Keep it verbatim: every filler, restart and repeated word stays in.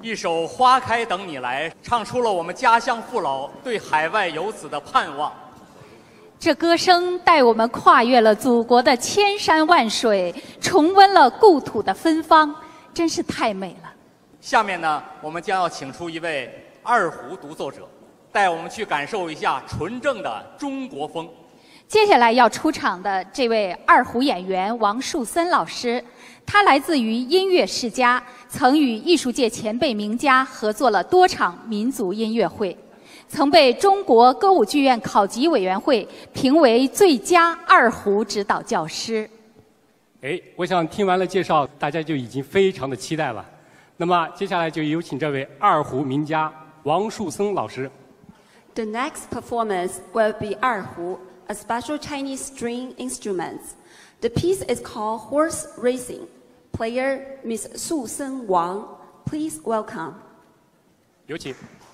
一首《花开等你来》唱出了我们家乡父老对海外游子的盼望。 这歌声带我们跨越了祖国的千山万水，重温了故土的芬芳，真是太美了。 下面呢，我们将要请出一位二胡独奏者，带我们去感受一下纯正的中国风。 接下来要出场的这位二胡演员王树森老师，他来自于音乐世家，曾与艺术界前辈名家合作了多场民族音乐会，曾被中国歌舞剧院考级委员会评为最佳二胡指导教师。 哎，我想听完了介绍，大家就已经非常的期待了。那么接下来就有请这位二胡名家王树森老师。 The next performance will be 二胡, a special Chinese string instrument. The piece is called Horse Racing. Player Miss Su Sen Wang. Please welcome. 有请。